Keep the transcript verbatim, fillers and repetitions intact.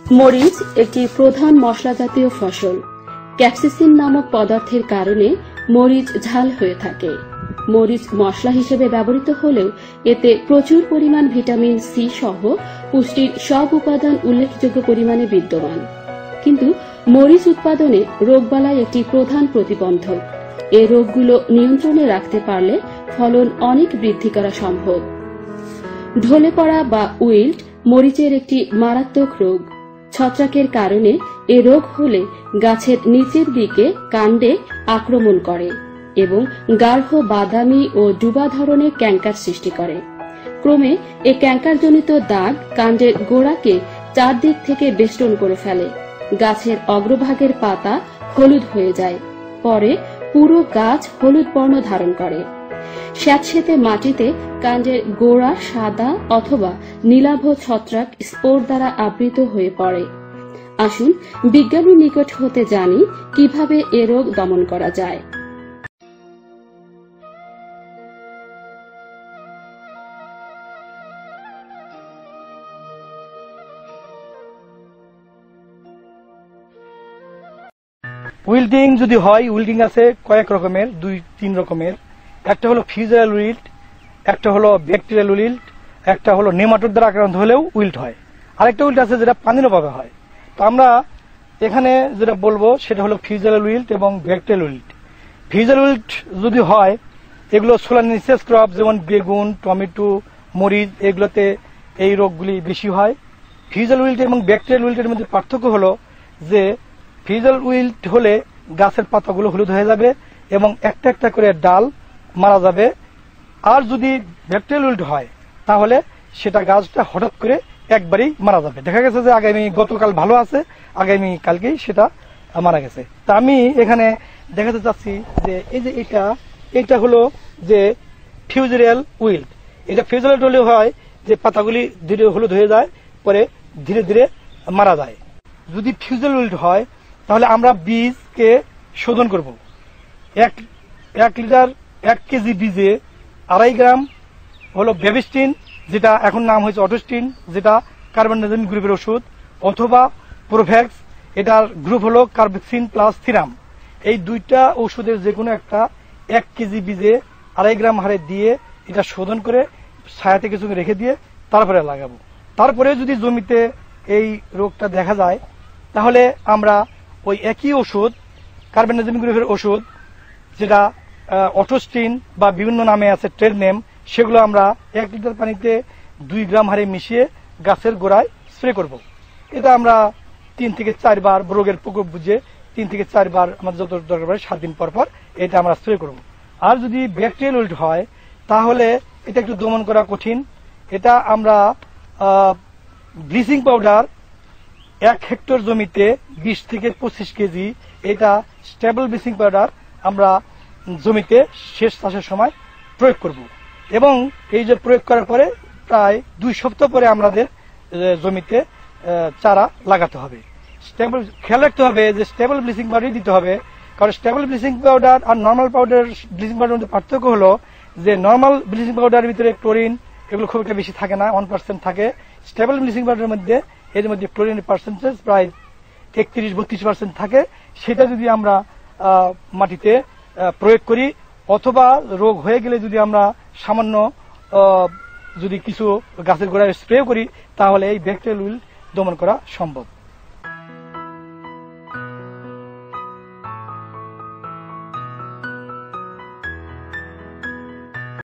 মরিচ একটি প্রধান মশলা জাতীয় ফসল। ক্যাপসিসিন নামক পদার্থের কারণে মরিচ ঝাল হয়ে থাকে। মরিচ মশলা হিসেবে ব্যবহৃত হলেও এতে প্রচুর পরিমাণ ভিটামিন সি সহ পুষ্টির সব উপাদান উল্লেখযোগ্য পরিমাণে বিদ্যমান। কিন্তু মরিচ উৎপাদনে রোগবালাই একটি প্রধান প্রতিবন্ধক। এই রোগগুলো নিয়ন্ত্রণে রাখতে পারলে ফলন অনেক বৃদ্ধি করা সম্ভব। ঢলে পড়া বা উইল্ট মরিচের একটি মারাত্মক রোগ। ছত্রাকের কারণে এ রোগ হলে গাছের নিচের দিকে কাণ্ডে আক্রমণ করে এবং গাঢ় বাদামি ও ডুবা ধরনের ক্যাঙ্কার সৃষ্টি করে। ক্রমে এ ক্যাঙ্কারজনিত দাগ কাণ্ডের গোড়াকে চারদিক থেকে বেষ্টন করে ফেলে। গাছের অগ্রভাগের পাতা হলুদ হয়ে যায়। পরে পুরো গাছ হলুদ বর্ণ ধারণ করে। স্যাঁতসেঁতে মাটিতে কাণ্ডের গোড়া সাদা অথবা নীলাভ ছত্রাক স্পোর দ্বারা আবৃত হয়ে পড়ে। আসুন বিজ্ঞানীর নিকট হতে জানি কিভাবে এ রোগ দমন করা যায়। উইল্টিং যদি হয়, উইল্টিং আছে কয়েক রকমের, দুই তিন রকমের। একটা হলো ফিউজারাল উইল্ট, একটা হলো ব্যাকটেরিয়াল উইল্ট, একটা হলো নেমাটোড দ্বারা আক্রান্ত হলেও উইল্ট হয়। আরেকটা উইল্ট আছে যেটা পানির অভাবে হয়। তো আমরা এখানে যেটা বলবো সেটা হলো ফিউজারাল উইল্ট এবং ব্যাকটেরিয়াল উইল্ট। ফিউজারাল উইল্ট যদি হয়, এগুলো সোলানেসিয়াস ক্রপ যেমন বেগুন, টমেটো, মরিচ, এগুলোতে এই রোগগুলি বেশি হয়। ফিউজারাল উইল্ট এবং ব্যাকটেরিয়াল উইল্টের মধ্যে পার্থক্য হলো যে ফিউজারাল উইল্ট হলে গাছের পাতাগুলো হলুদ হয়ে যাবে এবং একটা একটা করে ডাল মারা যাবে। আর যদি ব্যাকটেরিয়াল উইল্ট হয় তাহলে সেটা গাছটা হঠাৎ করে একবারই মারা যাবে। দেখা গেছে যে আগামী গতকাল ভালো আছে, আগামী কালকেই সেটা মারা গেছে। তা আমি এখানে দেখাতে চাচ্ছি যে এই যে এটা এটা হলো যে ফিউজারাল উইল্ট। এটা ফিউজারাল হলে হয় যে পাতাগুলি ধীরে হলুদ হয়ে যায়, পরে ধীরে ধীরে মারা যায়। যদি ফিউজারাল উইল্ট হয় তাহলে আমরা বীজকে শোধন করব। এক এক লিটার এক কেজি বীজে আড়াই গ্রাম হলো ব্যাবিস্টিন, যেটা এখন নাম হয়েছে অটোস্টিন, যেটা কার্বনডাইজিম গ্রুপের ওষুধ, অথবা প্রোভ্যাক্স, এটার গ্রুপ হলো কার্বেক্সিন প্লাস থিরাম। এই দুইটা ওষুধের যে কোনো একটা এক কেজি বীজে আড়াই গ্রাম হারে দিয়ে এটা শোধন করে ছায়াতে কিছু রেখে দিয়ে তারপরে লাগাবো। তারপরে যদি জমিতে এই রোগটা দেখা যায় তাহলে আমরা ওই একই ওষুধ, কার্বনডাইজিম গ্রুপের ওষুধ, যেটা অটোস্টিন বা বিভিন্ন নামে আছে ট্রেড নেম, সেগুলো আমরা এক লিটার পানিতে দুই গ্রাম হারে মিশিয়ে গাছের গোড়ায় স্প্রে করব। এটা আমরা তিন থেকে চারবার রোগের প্রকোপ বুঝে তিন থেকে চারবার আমাদের যত দরকার পড়ে সাত দিন পর পর এটা আমরা স্প্রে করব। আর যদি ব্যাকটেরিয়াল উইল্ট হয় তাহলে এটা একটু দমন করা কঠিন। এটা আমরা ব্লিচিং পাউডার এক হেক্টর জমিতে বিশ থেকে পঁচিশ কেজি, এটা স্টেবল ব্লিচিং পাউডার আমরা জমিতে শেষ চাষের সময় প্রয়োগ করব। এবং এই যে প্রয়োগ করার পরে প্রায় দুই সপ্তাহ পরে আমাদের জমিতে চারা লাগাতে হবে। স্টেবল খেয়াল রাখতে হবে যে স্টেবল ব্লিচিং পাউডারই দিতে হবে, কারণ স্টেবল ব্লিচিং পাউডার আর নর্মাল পাউডার ব্লিচিং পাউডারের মধ্যে পার্থক্য হলো যে নর্মাল ব্লিচিং পাউডারের ভিতরে ক্লোরিন এগুলো খুব একটা বেশি থাকে না, ওয়ান পার্সেন্ট থাকে। স্টেবল ব্লিচিং পাউডারের মধ্যে এর মধ্যে ক্লোরিনের পার্সেন্টেজ প্রায় একত্রিশ বত্রিশ পার্সেন্ট থাকে। সেটা যদি আমরা মাটিতে প্রয়োগ করি অথবা রোগ হয়ে গেলে যদি আমরা সামান্য যদি কিছু গাছের গোড়ায় স্প্রে করি তাহলে এই ব্যাকটেরিয়াল উইল্ট দমন করা সম্ভব।